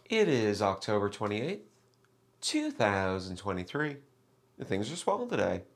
It is October 28th, 2023. Things are swell today.